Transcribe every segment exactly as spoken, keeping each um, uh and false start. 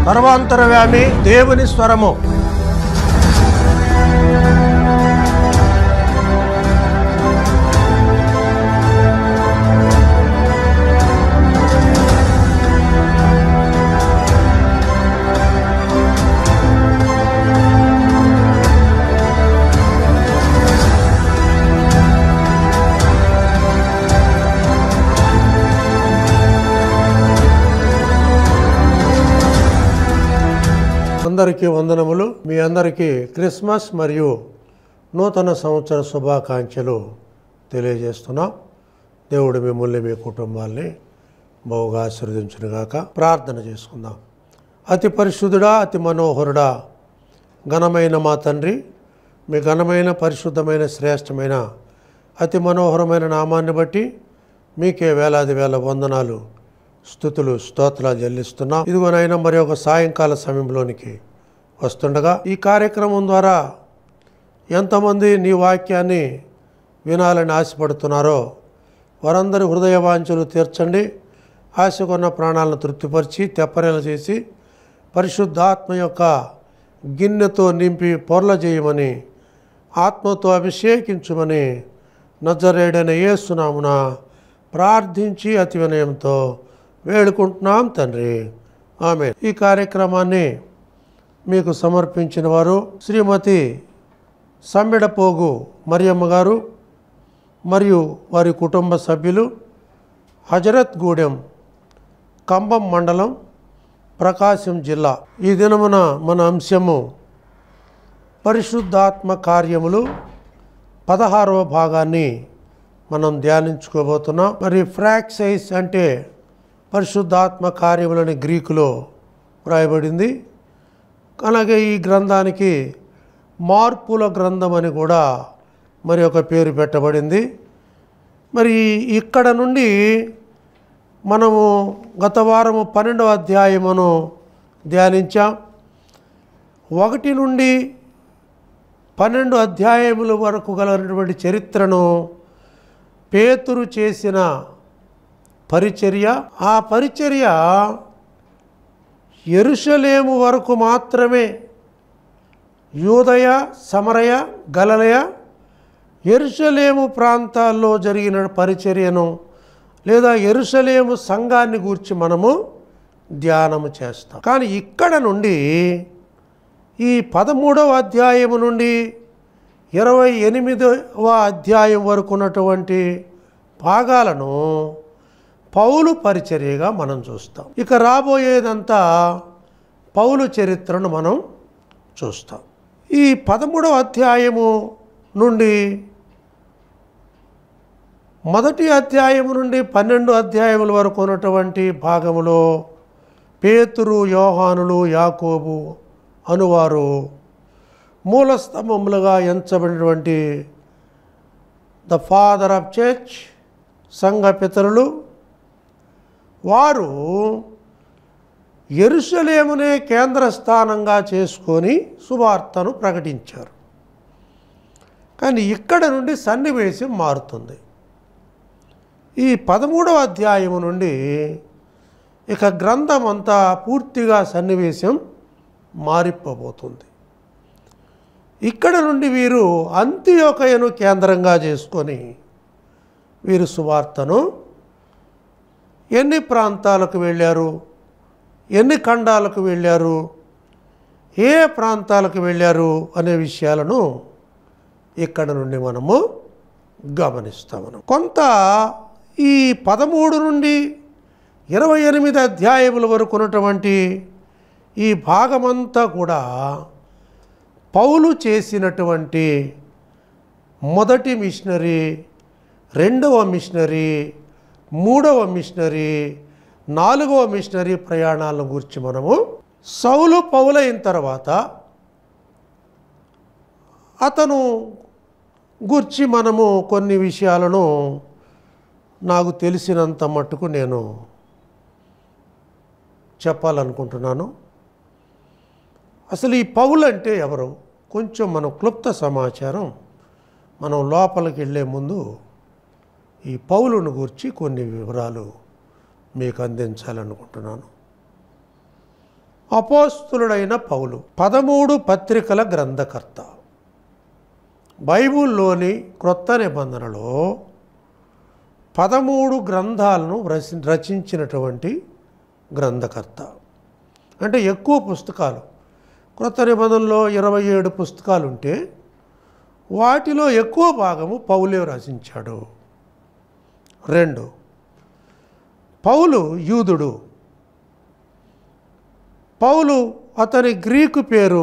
సర్వాంతరవ్యామి దేవుని స్వరము. అందరికీ వందనములు. మీ అందరికీ క్రిస్మస్ మరియు నూతన సంవత్సర శుభాకాంక్షలు తెలియజేస్తున్నాం. దేవుడు మిమ్మల్ని మీ కుటుంబాల్ని బహుగా ఆశీర్వదించునుగాక. ప్రార్థన చేసుకుందాం. అతి పరిశుద్ధుడా, అతి మనోహరుడా, ఘనమైన మా తండ్రి, మీ ఘనమైన పరిశుద్ధమైన శ్రేష్టమైన అతి మనోహరమైన నామాన్ని బట్టి మీకే వేలాది వేల వందనాలు, స్తుతులు, స్తోత్రాలు చెల్లిస్తున్నాం. ఇదిగోనైనా మరి ఒక సాయంకాల సమయంలోనికి వస్తుండగా ఈ కార్యక్రమం ద్వారా ఎంతమంది నీ వాక్యాన్ని వినాలని ఆశపడుతున్నారో వారందరి హృదయ వాంఛలు తీర్చండి. ఆశకున్న ప్రాణాలను తృప్తిపరిచి తెప్పరేల చేసి పరిశుద్ధాత్మ యొక్క గిన్నెతో నింపి పొర్ల చేయమని, ఆత్మతో అభిషేకించుమని నజరేయుడైన యేసునామున ప్రార్థించి అతి వినయంతో వేడుకుంటున్నాం తండ్రి, ఆమేన్. ఈ కార్యక్రమాన్ని మీకు సమర్పించిన వారు శ్రీమతి సమ్మెడపోగు మరియమ్మ గారు మరియు వారి కుటుంబ సభ్యులు, హజరత్ గూడెం, కంబం మండలం, ప్రకాశం జిల్లా. ఈ దినమున మన అంశము పరిశుద్ధాత్మ కార్యములు పదహారవ భాగాన్ని మనం ధ్యానించుకోబోతున్నాం. మరి ఫ్రాక్సైస్ అంటే పరిశుద్ధాత్మ కార్యములని గ్రీకులో వ్రాయబడింది. అలాగే ఈ గ్రంథానికి మార్పుల గ్రంథం అని కూడా మరి ఒక పేరు పెట్టబడింది. మరి ఇక్కడ నుండి మనము గత వారము పన్నెండవ అధ్యాయమును ధ్యానించాం. ఒకటి నుండి పన్నెండు అధ్యాయముల వరకు గలటువంటి చరిత్రను పేతురు చేసిన పరిచర్య. ఆ పరిచర్య యెరూషలేము వరకు మాత్రమే, యూదయ, సమరయ, గలిలయ, యెరూషలేము ప్రాంతాల్లో జరిగిన పరిచర్యను లేదా యెరూషలేము సంఘాన్ని గూర్చి మనము ధ్యానము చేస్తాం. కానీ ఇక్కడ నుండి ఈ పదమూడవ అధ్యాయము నుండి ఇరవై ఎనిమిదవ అధ్యాయం వరకు ఉన్నటువంటి భాగాలను పౌలు పరిచర్యగా మనం చూస్తాం. ఇక రాబోయేదంతా పౌలు చరిత్రను మనం చూస్తాం. ఈ పదమూడవ అధ్యాయము నుండి మొదటి అధ్యాయము నుండి పన్నెండు అధ్యాయముల వరకు ఉన్నటువంటి భాగములో పేతురు, యోహానులు, యాకోబు అనువారు మూలస్తంభములుగా ఎంచబడినటువంటి ద ఫాదర్ ఆఫ్ చర్చ్, సంఘ పితరులు, వారు యెరూషలేమునే కేంద్ర స్థానంగా చేసుకొని సువార్తను ప్రకటించారు. కానీ ఇక్కడ నుండి సన్నివేశం మారుతుంది. ఈ పదమూడవ అధ్యాయము నుండి ఇక గ్రంథం అంతా పూర్తిగా సన్నివేశం మారిపోబోతుంది. ఇక్కడ నుండి వీరు అంతియోకయను కేంద్రంగా చేసుకొని వీరు సువార్తను ఎన్ని ప్రాంతాలకు వెళ్ళారు, ఎన్ని ఖండాలకు వెళ్ళారు, ఏ ప్రాంతాలకు వెళ్ళారు అనే విషయాలను ఇక్కడ నుండి మనము గమనిస్తాము. కొంత ఈ పదమూడు నుండి ఇరవై ఎనిమిది అధ్యాయముల వరకు ఉన్నటువంటి ఈ భాగమంతా కూడా పౌలు చేసినటువంటి మొదటి మిషనరీ, రెండవ మిషనరీ, మూడవ మిషనరీ, నాలుగవ మిషనరీ ప్రయాణాలను గురించి మనము సౌలు పౌలైన తర్వాత అతను గురించి మనము కొన్ని విషయాలను నాకు తెలిసినంత మట్టుకు నేను చెప్పాలనుకుంటున్నాను. అసలు ఈ పౌలు అంటే ఎవరు కొంచెం మనం క్లుప్త సమాచారం మనం లోపలికి వెళ్ళే ముందు ఈ పౌలును గురించి కొన్ని వివరాలు మీకు అందించాలనుకుంటున్నాను. అపోస్తులుడైన పౌలు పదమూడు పత్రికల గ్రంథకర్త. బైబిల్లోని క్రొత్త నిబంధనలో పదమూడు గ్రంథాలను రచి రచించినటువంటి గ్రంథకర్త. అంటే ఎక్కువ పుస్తకాలు. క్రొత్త నిబంధనలో ఇరవై ఏడు పుస్తకాలు ఉంటే వాటిలో ఎక్కువ భాగము పౌలే రచించాడు. రెండు, పౌలు యూదుడు. పౌలు అతని గ్రీకు పేరు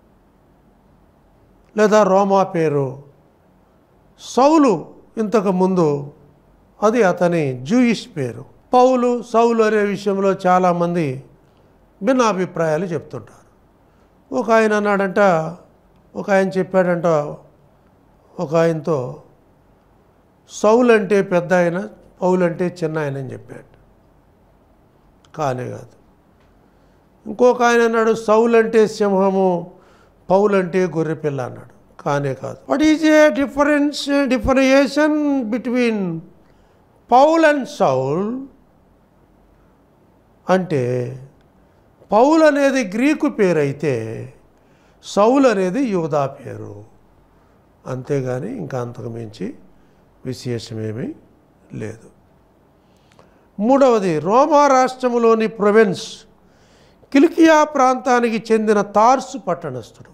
లేదా రోమా పేరు. సౌలు ఇంతకు ముందు అది అతని జూయిష్ పేరు. పౌలు సౌలు అనే విషయంలో చాలామంది భిన్నాభిప్రాయాలు చెప్తుంటారు. ఒక ఆయన అన్నాడంట, ఒక ఆయన చెప్పాడంట ఒక ఆయనతో, సౌలు అంటే పెద్ద ఆయన, పౌలు అంటే చిన్న ఆయన అని చెప్పాడు. కానే కాదు. ఇంకొక ఆయన అన్నాడు, సౌలు అంటే సింహము, పౌలు అంటే గొర్రెపిల్ల అన్నాడు. కానే కాదు. What is a difference differentiation between Paul and Saul అంటే, పౌల్ అనేది గ్రీకు పేరు అయితే సౌల్ అనేది యూదా పేరు. అంతేగాని ఇంకా అంతకు మించి విశేషమేమీ లేదు. మూడవది, రోమా రాష్ట్రములోని ప్రొవిన్స్ కిలికియా ప్రాంతానికి చెందిన తార్సు పట్టణస్థుడు.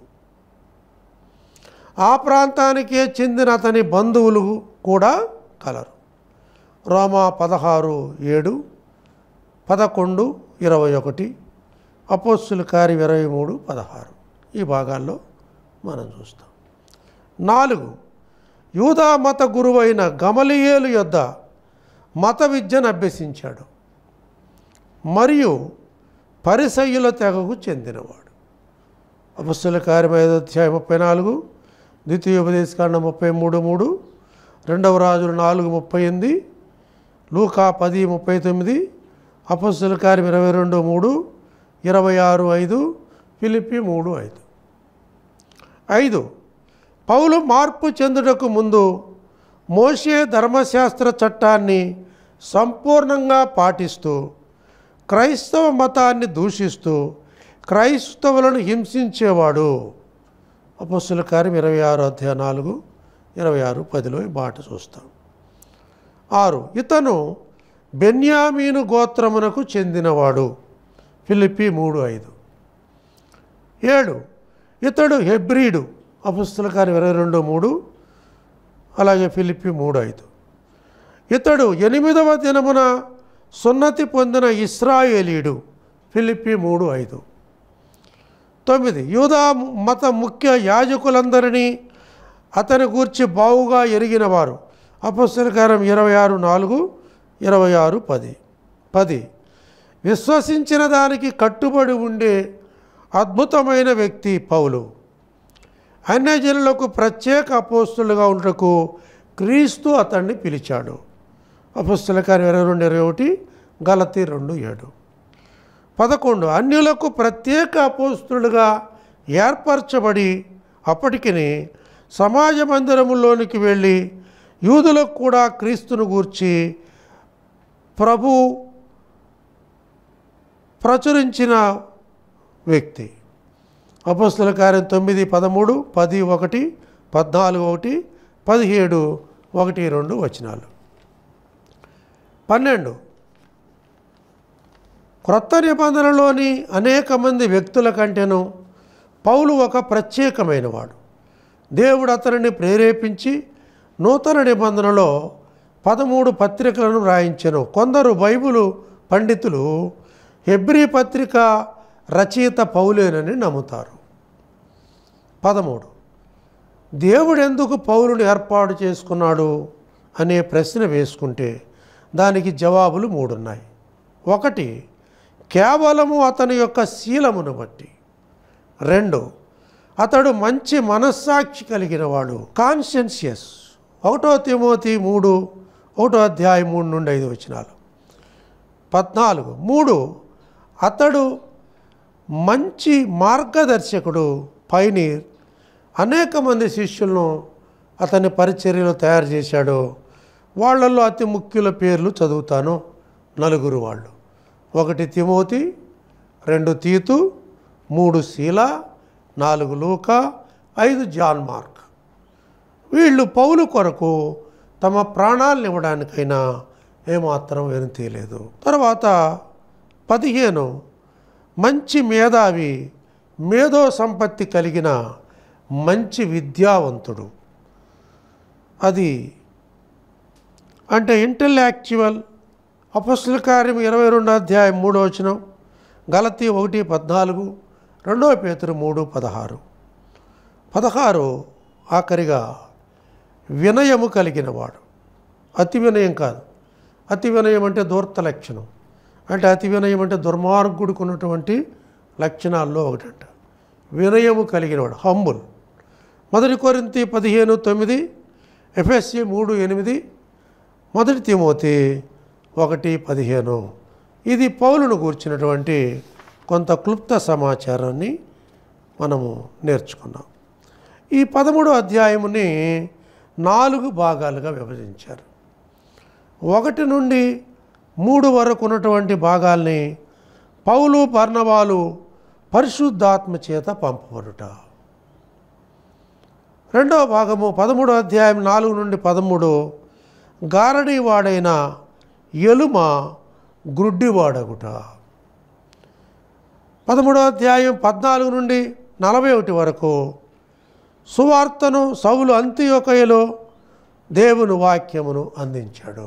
ఆ ప్రాంతానికే చెందిన అతని బంధువులు కూడా కలరు. రోమా పదహారు ఏడు, పదకొండు ఇరవై ఒకటి, అపోస్తుల కార్యం ఇరవై మూడు పదహారు ఈ భాగాల్లో మనం చూస్తాం. నాలుగు, యూదా మత గురువైన గమలియేలు యొద్ద మత విద్యను అభ్యసించాడు మరియు పరిసయ్యుల తెగకు చెందినవాడు. అపోస్తుల కార్యం ఐదో అధ్యాయం ముప్పై నాలుగు, ద్వితీయోపదేశకాండం ముప్పై మూడు మూడు, రెండవ రాజులు నాలుగు ముప్పై ఎనిమిది, లూకా పది ముప్పై తొమ్మిది, అపోస్తుల కార్యం ఇరవై రెండు మూడు, ఇరవై ఆరు ఐదు, ఫిలిప్పి మూడు ఐదు. ఐదు, పౌలు మార్పు చెందుటకు ముందు మోషే ధర్మశాస్త్ర చట్టాన్ని సంపూర్ణంగా పాటిస్తూ క్రైస్తవ మతాన్ని దూషిస్తూ క్రైస్తవులను హింసించేవాడు. అపోస్తుల కార్యం ఇరవై ఆరు అధ్యాయం నాలుగు, ఇరవై ఆరు పదిలో ఈ మాట చూస్తాం. ఆరు, ఇతను బెన్యామీను గోత్రమునకు చెందినవాడు. ఫిలిప్పి మూడు ఐదు. ఏడు, ఇతడు హెబ్రీడు. అపోస్తుల కార్యం ఇరవై రెండు మూడు, అలాగే ఫిలిప్పి మూడు ఐదు. ఇతడు ఎనిమిదవ దినమున సున్నతి పొందిన ఇశ్రాయేలీయుడు. ఫిలిప్పి మూడు ఐదు. తొమ్మిది, యూదా మత ముఖ్య యాజకులందరినీ అతని గూర్చి బావుగా ఎరిగినవారు. అపోస్తుల కార్యం ఇరవై ఆరు నాలుగు, ఇరవై ఆరు పది. పది, విశ్వసించిన దానికి కట్టుబడి ఉండే అద్భుతమైన వ్యక్తి పౌలు. అన్యజనులకు ప్రత్యేక అపోస్తులుగా ఉండటకు క్రీస్తు అతన్ని పిలిచాడు. అపోస్తుల కార్యం ఇరవై రెండు ఇరవై ఒకటి, గలతీ రెండు ఏడు. పదకొండు, అన్యులకు ప్రత్యేక అపోస్తులుగా ఏర్పరచబడి అప్పటికి సమాజ మందిరములోనికి వెళ్ళి యూదులకు కూడా క్రీస్తును గూర్చి ప్రభు ప్రచురించిన వ్యక్తి. అపోస్తుల కార్యం తొమ్మిది పదమూడు, పది ఒకటి, పద్నాలుగు ఒకటి, పదిహేడు ఒకటి రెండు వచనాలు. పన్నెండు, క్రొత్త నిబంధనలోని అనేక మంది వ్యక్తుల కంటేను పౌలు ఒక ప్రత్యేకమైన వాడు. దేవుడు అతనిని ప్రేరేపించి నూతన నిబంధనలో పదమూడు పత్రికలను వ్రాయించెను. కొందరు బైబిలు పండితులు హెబ్రీ పత్రిక రచయిత పౌలేనని నమ్ముతారు. పదమూడు, దేవుడు ఎందుకు పౌలుని ఏర్పాటు చేసుకున్నాడు అనే ప్రశ్న వేసుకుంటే దానికి జవాబులు మూడున్నాయి. ఒకటి, కేవలము అతని యొక్క శీలమును బట్టి. రెండు, అతడు మంచి మనస్సాక్షి కలిగిన వాడు, కాన్షియన్షియస్. ఒకటో తిమోతి మూడు, ఒకటో అధ్యాయం మూడు నుండి ఐదు వచనాలు. పద్నాలుగు, మూడు, అతడు మంచి మార్గదర్శకుడు, పైనీర్. అనేక మంది శిష్యులను అతని పరిచర్యలో తయారు చేశాడు. వాళ్ళల్లో అతి ముఖ్యుల పేర్లు చదువుతాను, నలుగురు వాళ్ళు. ఒకటి తిమోతి, రెండు తీతు, మూడు శీల, నాలుగు లూకా, ఐదు జాన్ మార్క్. వీళ్ళు పౌలు కొరకు తమ ప్రాణాలను ఇవ్వడానికైనా ఏమాత్రం వెనుతీయలేదు. తర్వాత పదిహేను, మంచి మేధావి, మేధో సంపత్తి కలిగిన మంచి విద్యావంతుడు. అది అంటే ఇంటెలెక్చువల్. అపొస్తలుల కార్యం ఇరవై రెండు అధ్యాయం మూడో వచనం, గలతీ ఒకటి పద్నాలుగు, రెండవ పేతురు మూడు పదహారు. పదహారు ఆఖరిగా వినయము కలిగిన వాడు. అతి వినయం కాదు. అతి వినయం అంటే దూర్త లక్షణం. అంటే అతి వినయం అంటే దుర్మార్గుడికి ఉన్నటువంటి లక్షణాల్లో ఒకటంట. వినయము కలిగినవాడు, హంబుల్. మొదటి కొరింథీ పదిహేను తొమ్మిది, ఎఫెసీ మూడు ఎనిమిది, మొదటి తిమోతి ఒకటి పదిహేను. ఇది పౌలును గూర్చినటువంటి కొంత క్లుప్త సమాచారాన్ని మనము నేర్చుకున్నాం. ఈ పదమూడో అధ్యాయముని నాలుగు భాగాలుగా విభజించారు. ఒకటి నుండి మూడు వరకు ఉన్నటువంటి భాగాల్ని పౌలు బర్నబాలు పరిశుద్ధాత్మ చేత పంపబడుట. రెండవ భాగము పదమూడో అధ్యాయం నాలుగు నుండి పదమూడు, గారడీ వాడైన ఎలుమ గ్రుడ్డివాడగుట. పదమూడో అధ్యాయం పద్నాలుగు నుండి నలభై ఒకటి వరకు సువార్తను సౌలు అంతియోకయలో దేవుని వాక్యమును అందించాడు.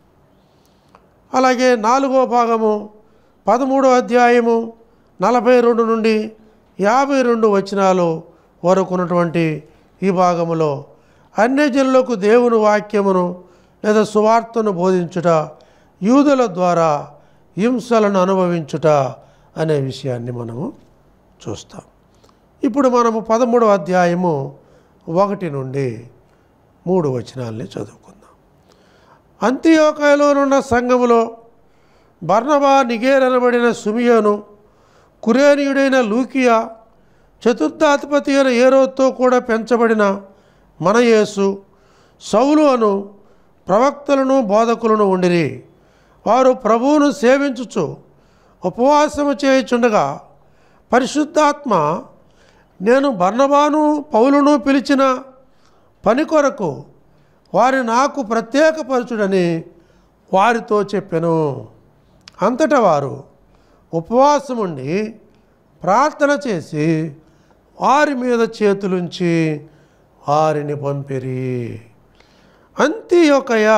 అలాగే నాలుగో భాగము పదమూడో అధ్యాయము నలభై రెండు నుండి యాభై రెండు వచనాలు వరకు ఉన్నటువంటి ఈ భాగములో అన్యజనులకు దేవుని వాక్యమును లేదా సువార్తను బోధించుట, యూదుల ద్వారా హింసలను అనుభవించుట అనే విషయాన్ని మనము చూస్తాం. ఇప్పుడు మనము పదమూడవ అధ్యాయము ఒకటి నుండి మూడు వచనాల్ని చదువుకుందాం. అంతియోకయలోనున్న సంఘములో బర్నబా, నిగేర్ అనబడిన సుమియోను, కురేనీయుడైన లూకియా, చతుర్థాధిపతి అయిన ఏరోతో కూడా పెంచబడిన మన యేసు, సౌలు అను ప్రవక్తలను బోధకులను ఉండిరి. వారు ప్రభువును సేవించుచు ఉపవాసము చేయుచుండగా పరిశుద్ధాత్మ నేను బర్నబాను పౌలును పిలిచిన పని కొరకు వారి నాకు ప్రత్యేకపరచుడని వారితో చెప్పెను. అంతటా వారు ఉపవాసముండి ప్రార్థన చేసి వారి మీద చేతులుంచి వారిని పంపిరి. అంతియోకయ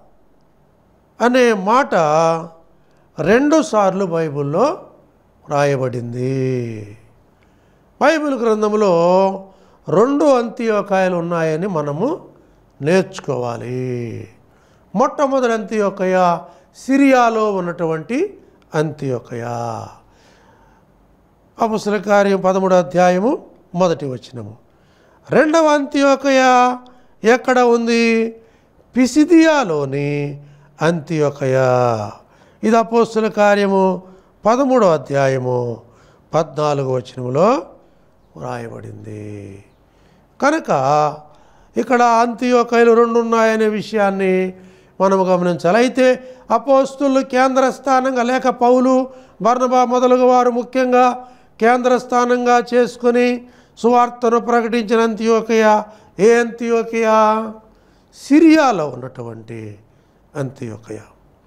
అనే మాట రెండు సార్లు బైబిల్లో రాయబడింది. బైబిల్ గ్రంథంలో రెండు అంతియోకయలు ఉన్నాయని మనము నేర్చుకోవాలి. మొట్టమొదటి అంతియోకయ సిరియాలో ఉన్నటువంటి అంతియోకయ. అపొస్తలుల కార్యం పదమూడో అధ్యాయము మొదటి వచనము. రెండవ అంతియోకయ ఎక్కడ ఉంది? పిసిదియాలోని అంతియోకయ. ఇది అపొస్తలుల కార్యము పదమూడో అధ్యాయము పద్నాలుగు వచనములో వ్రాయబడింది. కనుక ఇక్కడ అంతియోకయలు రెండు ఉన్నాయనే విషయాన్ని మనము గమనించాలి. అయితే అపోస్తులు కేంద్ర స్థానంగా లేక పౌలు, బర్నబా మొదలుగు వారు ముఖ్యంగా కేంద్ర స్థానంగా చేసుకుని సువార్తను ప్రకటించిన అంతియోకయ ఏ అంతియోకయ? సిరియాలో ఉన్నటువంటి అంతియోకయ.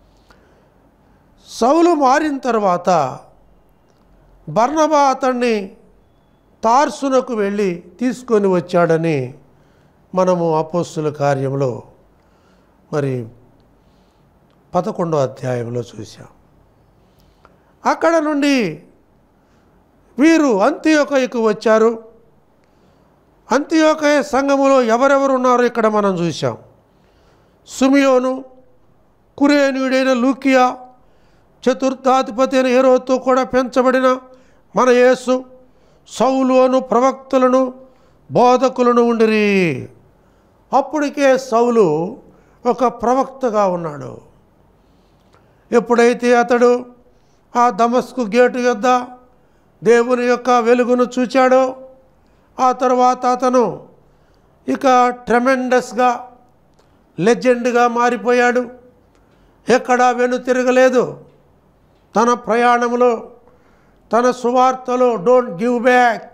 సౌలు మారిన తర్వాత బర్నబా అతన్ని తార్సునకు వెళ్ళి తీసుకొని వచ్చాడని మనము అపోస్తుల కార్యంలో మరి పదకొండో అధ్యాయంలో చూసాం. అక్కడ నుండి వీరు అంతియోకయకు వచ్చారు. అంతియోకయ సంఘములో ఎవరెవరు ఉన్నారో ఇక్కడ మనం చూసాం. సుమియోను, కురేనీయుడైన లూకియా, చతుర్థాధిపతి అయిన ఏరోతో కూడా పెంచబడిన మన యేసు, సౌలు అను ప్రవక్తలను బోధకులను ఉండిరి. అప్పటికే సౌలు ఒక ప్రవక్తగా ఉన్నాడు. ఎప్పుడైతే అతడు ఆ దమస్కు గేటు యొద్ద దేవుని యొక్క వెలుగును చూచాడో ఆ తర్వాత అతను ఇక ట్రెమెండస్గా లెజెండ్గా మారిపోయాడు. ఎక్కడా వెను తిరగలేదు. తన ప్రయాణంలో తన సువార్తలో డోంట్ గివ్ బ్యాక్,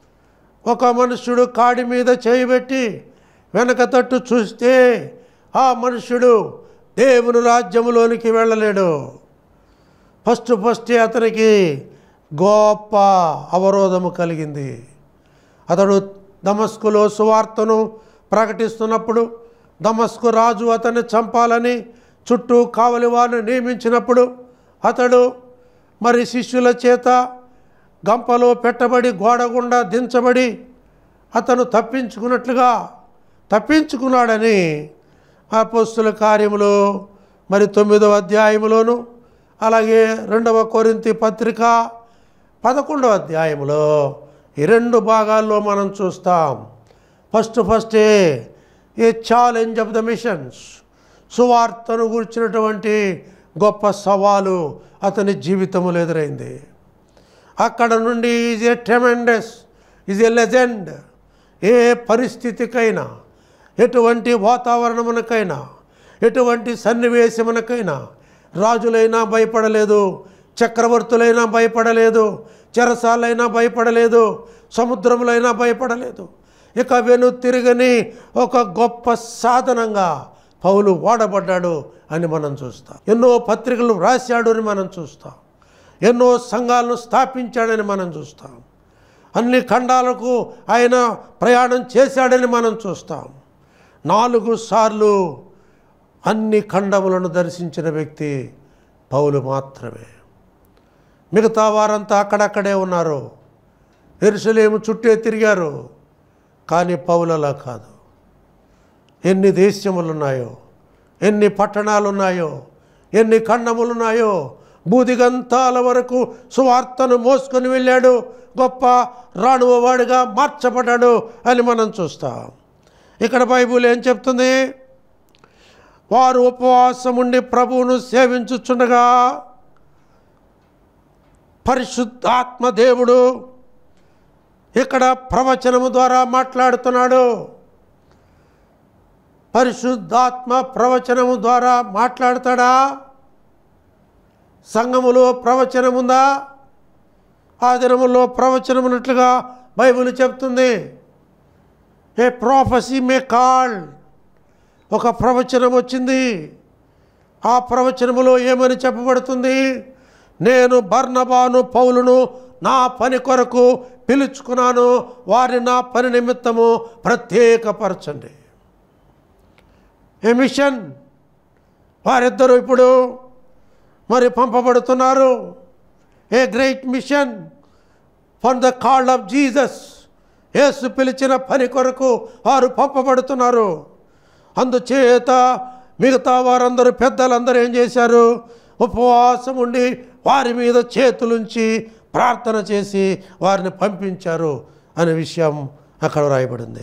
ఒక మనుష్యుడు కాడి మీద చేయబెట్టి వెనక తట్టు చూస్తే ఆ మనుష్యుడు దేవుని రాజ్యములోనికి వెళ్ళలేడు. ఫస్ట్ ఫస్టే అతనికి గొప్ప అవరోధము కలిగింది. అతడు దమస్కులో సువార్తను ప్రకటిస్తున్నప్పుడు దమస్కు రాజు అతన్ని చంపాలని చుట్టూ కావలి వారిని నియమించినప్పుడు అతడు మరి శిష్యుల చేత గంపలో పెట్టబడి గోడ గుండా దించబడి అతను తప్పించుకున్నట్లుగా తప్పించుకున్నాడని అపోస్తుల కార్యములు మరి తొమ్మిదవ అధ్యాయములోను అలాగే రెండవ కొరింథీ పత్రిక పదకొండవ అధ్యాయములో ఈ రెండు భాగాల్లో మనం చూస్తాం. ఫస్ట్ ఫస్టే a challenge of the missions, సువార్తను గురించినటువంటి గొప్ప సవాలు అతని జీవితంలో ఎదురైంది. అక్కడ నుండి is a tremendous, is a legend. ఏ పరిస్థితికైనా, ఎటువంటి వాతావరణమునకైనా, ఎటువంటి సన్నివేశమునకైనా రాజులైనా భయపడలేదు, చక్రవర్తులైనా భయపడలేదు, చెరసాలైనా భయపడలేదు, సముద్రములైనా భయపడలేదు. ఇక వెను తిరగని ఒక గొప్ప సాధనంగా పౌలు వాడబడ్డాడు అని మనం చూస్తాం. ఎన్నో పత్రికలు రాశాడు అని మనం చూస్తాం. ఎన్నో సంఘాలను స్థాపించాడని మనం చూస్తాం. అన్ని ఖండాలకు ఆయన ప్రయాణం చేశాడని మనం చూస్తాం. నాలుగు సార్లు అన్ని ఖండములను దర్శించిన వ్యక్తి పౌలు మాత్రమే. మిగతా వారంతా అక్కడక్కడే ఉన్నారు, యెరూషలేము చుట్టే తిరిగారు. కానీ పౌలు అలా కాదు. ఎన్ని దేశములు ఉన్నాయో, ఎన్ని పట్టణాలు ఉన్నాయో, ఎన్ని ఖండములు ఉన్నాయో, బూదిగంతాల వరకు సువార్తను మోసుకొని వెళ్ళాడు. గొప్ప రాణువవాడిగా మార్చబడ్డాడు అని మనం చూస్తాం. ఇక్కడ బైబిల్ ఏం చెప్తుంది? వారు ఉపవాసం ఉండి ప్రభువును సేవించుచుండగా పరిశుద్ధాత్మ దేవుడు ఇక్కడ ప్రవచనము ద్వారా మాట్లాడుతున్నాడు. పరిశుద్ధాత్మ ప్రవచనము ద్వారా మాట్లాడతాడా? సంఘములో ప్రవచనముందా? ఆ దినములో ప్రవచనమున్నట్లుగా బైబిల్ చెప్తుంది. ఏ ప్రొఫెసీ మే కాల్, ఒక ప్రవచనం వచ్చింది. ఆ ప్రవచనములో ఏమని చెప్పబడుతుంది? నేను బర్నబాను పౌలును నా పని కొరకు పిలుచుకున్నాను, వారిని నా పని నిమిత్తము ప్రత్యేకపరచండి. ఏ మిషన్, వారిద్దరూ ఇప్పుడు మరి పంపబడుతున్నారు. A great mission for the call of Jesus, యేసు పిలిచిన పని కొరకు వారు పంపబడుతున్నారు. అందుచేత మిగతా వారందరూ పెద్దలందరూ ఏం చేశారు? ఉపవాసం ఉండి వారి మీద చేతులుంచి ప్రార్థన చేసి వారిని పంపించారు అనే విషయం అక్కడ రాయబడింది.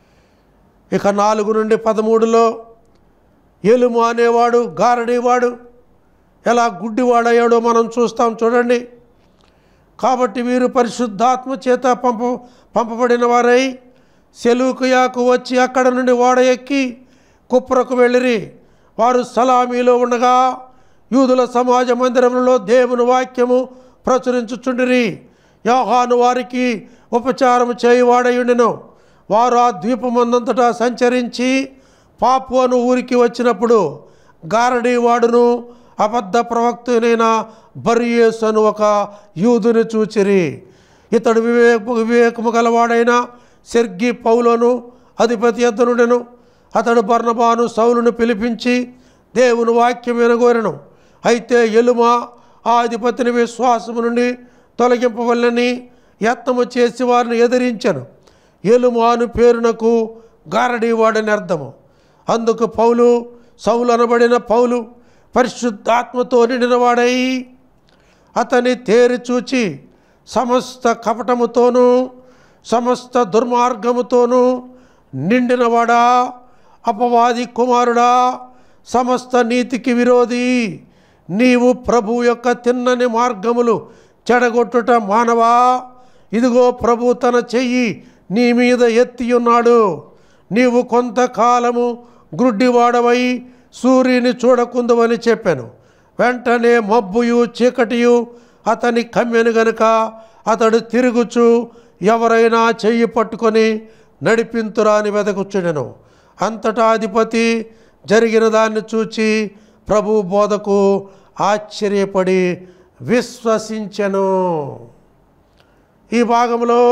ఇక నాలుగు నుండి పదమూడులో ఎలుము అనేవాడు, గారడీవాడు ఎలా గుడ్డివాడయ్యాడో మనం చూస్తాం. చూడండి. కాబట్టి వీరు పరిశుద్ధాత్మ చేత పంప పంపబడిన వారై సెలూకియాకు వచ్చి అక్కడ నుండి ఓడ ఎక్కి కుప్రకు వెళ్ళిరి. వారు సలామీలో ఉండగా యూదుల సమాజ మందిరంలో దేవుని వాక్యము ప్రచురించుచుండిరి. యోహాను వారికి ఉపచారము చేయువాడయుండెను. వారు ఆ ద్వీపమందంతటా సంచరించి పాపు అను ఊరికి వచ్చినప్పుడు గారడీ వాడును అబద్ధ ప్రవక్తనైన బర్యేసు అను ఒక యూదుని చూచిరి. ఇతడు వివేక వివేకము గలవాడైన సెర్గి పౌలును అధిపతి యొద్దనుండెను. అతడు బర్నబాను సౌలును పిలిపించి దేవుని వాక్యం వినగోరెను. అయితే ఎలుమ ఆ అధిపతిని విశ్వాసము నుండి తొలగింపవలనని యత్నము చేసి వారిని ఎదిరించెను. ఎలుమ అను పేరునకు గారడీవాడని అర్థము. అందుకు పౌలు, సౌలు అనబడిన పౌలు పరిశుద్ధాత్మతో నిండినవాడై అతని తేరి చూచి సమస్త కపటముతోనూ సమస్త దుర్మార్గముతోనూ నిండినవాడా, అపవాది కుమారుడా, సమస్త నీతికి విరోధి, నీవు ప్రభు యొక్క తిన్నని మార్గములు చెడగొట్టుట మానవా? ఇదిగో ప్రభు తన చెయ్యి నీ మీద ఎత్తి ఉన్నాడు. నీవు కొంతకాలము గ్రుడ్డివాడవై సూర్యుని చూడకుందువని చెప్పాను. వెంటనే మబ్బుయు చీకటియు అతని కమ్మెను గనుక అతడు తిరుగుచు ఎవరైనా చెయ్యి పట్టుకొని నడిపింతురా అని వెదకుచుండెను. అంతటా అధిపతి జరిగిన దాన్ని చూచి ప్రభు బోధకు ఆశ్చర్యపడి విశ్వసించెను. ఈ భాగంలో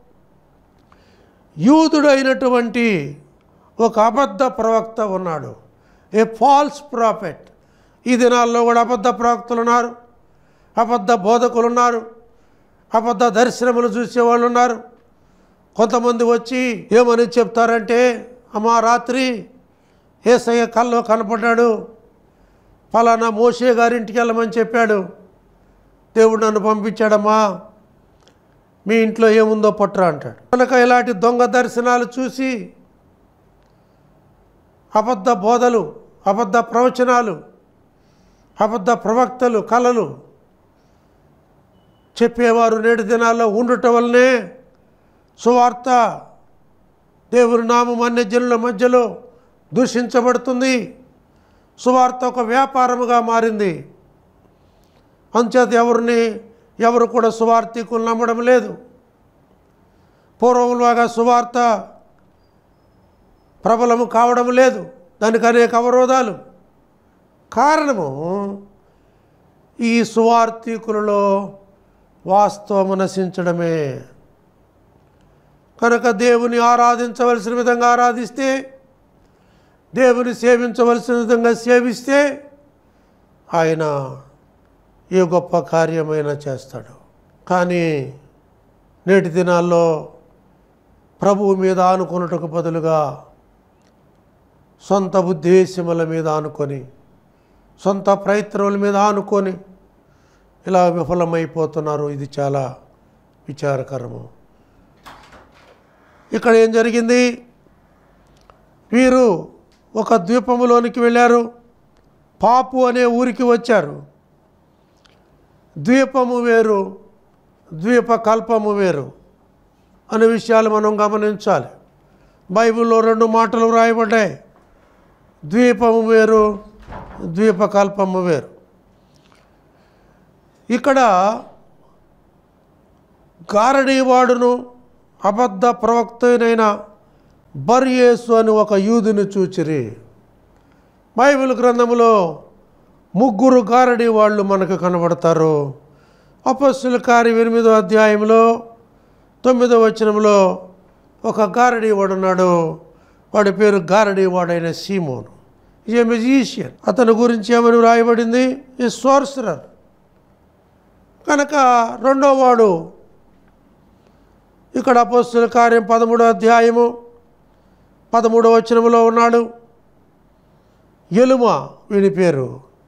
యూదుడైనటువంటి ఒక అబద్ధ ప్రవక్త ఉన్నాడు, ఏ ఫాల్స్ ప్రాఫెట్. ఈ దినాల్లో కూడా అబద్ధ ప్రవక్తలు ఉన్నారు, అబద్ధ బోధకులు ఉన్నారు, అబద్ధ దర్శనములు చూసేవాళ్ళు ఉన్నారు. కొంతమంది వచ్చి ఏమని చెప్తారంటే, అమ్మా రాత్రి యేసయ్య కల్లో కనపడ్డాడు, ఫలానా మోషే గారింటికి వెళ్ళమని చెప్పాడు, దేవుడు నన్ను పంపించాడమ్మా, మీ ఇంట్లో ఏముందో పట్టురా అంటాడు. కనుక ఇలాంటి దొంగ దర్శనాలు చూసి అబద్ధ బోధలు, అబద్ధ ప్రవచనాలు, అబద్ధ ప్రవక్తలు, కళలు చెప్పేవారు నేటి దినాల్లో ఉండటం వల్లనే సువార్త దేవుని నామం అన్య జనుల మధ్యలో దూషించబడుతుంది. సువార్త ఒక వ్యాపారముగా మారింది. అంచేత ఎవరిని ఎవరు కూడా సువార్థికులు నమ్మడం లేదు. పూర్వంలాగా సువార్త ప్రబలము కావడం లేదు. దానికి అనేక అవరోధాలు. కారణము ఈ సువార్థికులలో వాస్తవము నశించడమే. కనుక దేవుని ఆరాధించవలసిన విధంగా ఆరాధిస్తే, దేవుని సేవించవలసిన విధంగా సేవిస్తే ఆయన ఏ గొప్ప కార్యమైనా చేస్తాడు. కానీ నేటి దినాల్లో ప్రభువు మీద ఆనుకొనుటకు బదులుగా సొంత ఉద్దేశముల మీద ఆనుకొని, సొంత ప్రయత్నముల మీద ఆనుకొని ఇలా విఫలమైపోతున్నారు. ఇది చాలా విచారకరము. ఇక్కడ ఏం జరిగింది? వీరు ఒక ద్వీపములోనికి వెళ్ళారు, పాపు అనే ఊరికి వచ్చారు. ద్వీపము వేరు, ద్వీపకల్పము వేరు అనే విషయాలు మనం గమనించాలి. బైబిల్లో రెండు మాటలు వ్రాయబడ్డాయి, ద్వీపము వేరు, ద్వీపకల్పము వేరు. ఇక్కడ గారడీవాడును అబద్ధ ప్రవక్తనైన బర్యేసు అని ఒక యూదుని చూచిరి. బైబిల్ గ్రంథములో ముగ్గురు గారడీ వాళ్ళు మనకు కనబడతారు. అపొస్తలుల కార్యం ఎనిమిదో అధ్యాయంలో తొమ్మిదో వచనంలో ఒక గారడీ వాడు ఉన్నాడు. వాడి పేరు గారడీ వాడైన సీమోను. Is a musician. అతని గురించి ఏమని వ్రాయబడింది? ఈ సోర్సరర్. కనుక రెండో వాడు ఇక్కడ అపొస్తలుల కార్యం పదమూడో అధ్యాయము పదమూడో వచనములో ఉన్నాడు. ఎలుమ వీడి పేరు,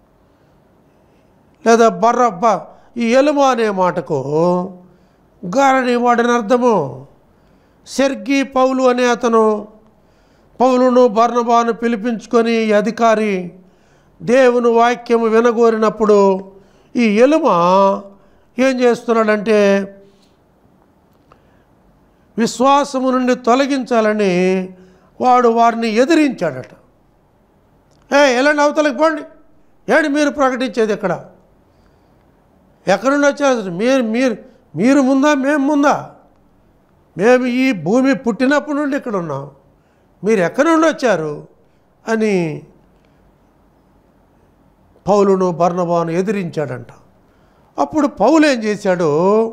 లేదా బర్రబ్బ. ఈ ఎలుమ అనే మాటకు గారడీ వాడని అర్థము. సెర్గీ పౌలు అనే అతను పౌలును బర్నబాను పిలిపించుకొని ఈ అధికారి దేవుని వాక్యము వినగోరినప్పుడు ఈ ఎలుమ ఏం చేస్తున్నాడంటే విశ్వాసము నుండి తొలగించాలని వాడు వారిని ఎదిరించాడట. ఏ ఎలాంటి అవతలకి పోండి, ఏడు మీరు ప్రకటించేది ఎక్కడ, ఎక్కడి నుండి వచ్చారు మీరు మీరు మీరు ముందా మేము ముందా? మేము ఈ భూమి పుట్టినప్పటి నుండి ఇక్కడ ఉన్నాం, మీరు ఎక్కడి నుండి వచ్చారు అని పౌలును బర్నబాను ఎదిరించాడంట. అప్పుడు పౌలు ఏం చేశాడు?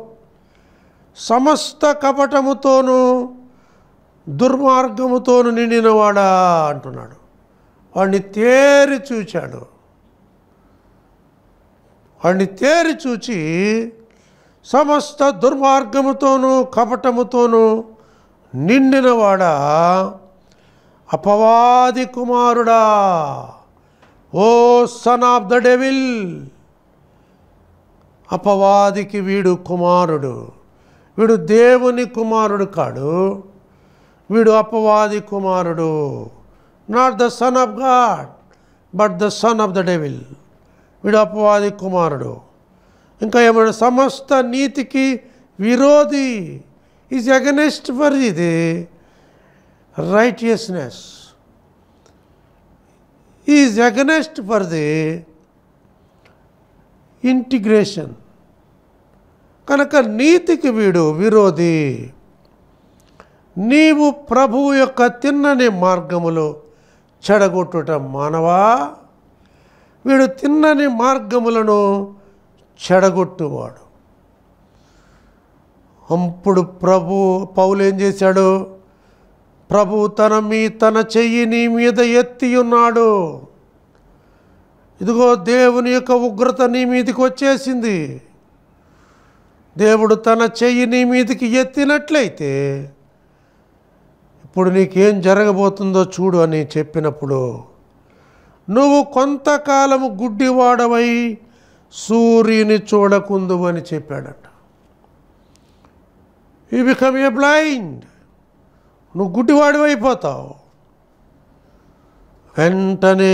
సమస్త కపటముతోనూ దుర్మార్గముతోనూ నిండినవాడా అంటున్నాడు. వాడిని తేరి చూచాడు. వాడిని తేరి చూచి సమస్త దుర్మార్గముతోనూ కపటముతోనూ నిండినవాడా, అపవాది కుమారుడా, O son of the devil. అపవాదికి వీడు కుమారుడు, వీడు దేవుని కుమారుడు కాడు, వీడు అపవాది కుమారుడు. Not the son of God but the son of the devil. వీడు అపవాది కుమారుడు. ఇంకా ఏమన్నా సమస్త నీతికి విరోధి, ఈజ్ అగెనెస్ట్ ఫర్ ఇది righteousness, is against for the integration కనుక నీతికి వీడు విరోధి. నీవు ప్రభువు యొక్క తిన్నని మార్గములు చెడగొట్టుట మానవా. వీడు తిన్నని మార్గములను చెడగొట్టువాడు. అప్పుడు ప్రభు పౌలు ఏం చేశాడు? ప్రభు తన మీ తన చెయ్యి నీ మీద ఎత్తి ఉన్నాడు. ఇదిగో దేవుని యొక్క ఉగ్రత నీ మీదకి వచ్చేసింది. దేవుడు తన చెయ్యి నీ మీదకి ఎత్తినట్లయితే ఇప్పుడు నీకేం జరగబోతుందో చూడు అని చెప్పినప్పుడు నువ్వు కొంతకాలము గుడ్డివాడవై సూర్యుని చూడకుందు అని చెప్పాడట. You become a blind. నువ్వు గుడ్డివాడివైపోతావు. వెంటనే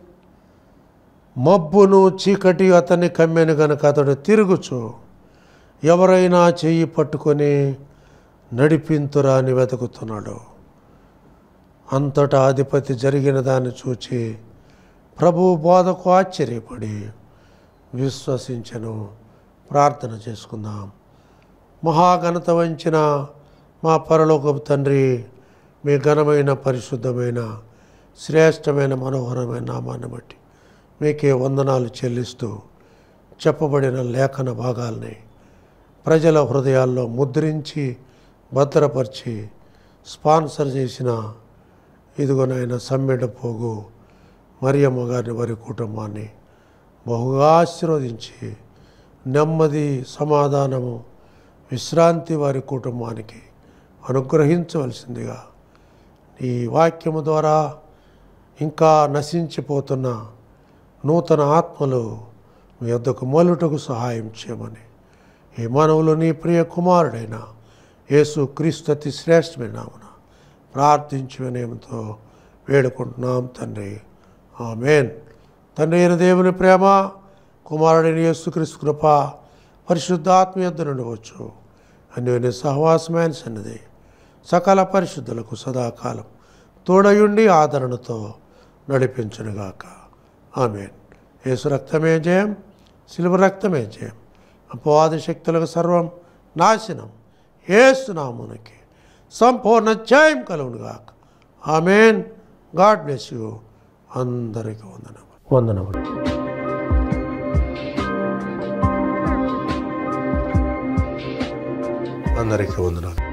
మబ్బును చీకటి అతన్ని కమ్మెను గనుక అతడు తిరుగుచు ఎవరైనా చెయ్యి పట్టుకొని నడిపింతురా అని వెతుకుతున్నాడు. అంతటా అధిపతి జరిగిన దాన్ని చూచి ప్రభు బోధకు ఆశ్చర్యపడి విశ్వసించెను. ప్రార్థన చేసుకుందాం. మహాఘనత వంచిన మా పరలోకపు తండ్రి, మీ ఘనమైన పరిశుద్ధమైన శ్రేష్టమైన మనోహరమైన నామాన్ని బట్టి మీకే వందనాలు చెల్లిస్తూ చెప్పబడిన లేఖన భాగాల్ని ప్రజల హృదయాల్లో ముద్రించి భద్రపరిచి స్పాన్సర్ చేసిన ఇదిగోనైనా సమ్మెడ పోగు మరియమ్మ గారిని వారి కుటుంబాన్ని బహుగా ఆశీర్వదించి నెమ్మది సమాధానము విశ్రాంతి వారి కుటుంబానికి అనుగ్రహించవలసిందిగా ఈ వాక్యము ద్వారా ఇంకా నశించిపోతున్న నూతన ఆత్మలు మీ వద్దకు మొలుటకు సహాయం చేయమని ఈ మానవులు నీ ప్రియ కుమారుడైన యేసు క్రీస్తు అతి శ్రేష్టమైన నామమున ప్రార్థించి వినయంతో వేడుకుంటున్నాం తండ్రి. ఆమేన్. తండ్రి అయిన దేవుని ప్రేమ, కుమారుడైన యేసు క్రీస్తు కృప, పరిశుద్ధాత్మ యొద్ద నుండి వచ్చు అన్యోన్య సహవాసమైన సన్నిధి సకల పరిశుద్ధులకు సదాకాలం తోడయుండి ఆదరణతో నడిపించునుగాక. ఆమేన్. యేసు రక్తమే జయం, శిలువ రక్తమే జయం. అపవాది శక్తులకు సర్వం నాశనం. యేసు నామమునకి సంపూర్ణ జయం కలుగునుగాక. ఆమేన్. God bless you. అందరికీ వందనములు వందనములు అందరికీ వందనాలు.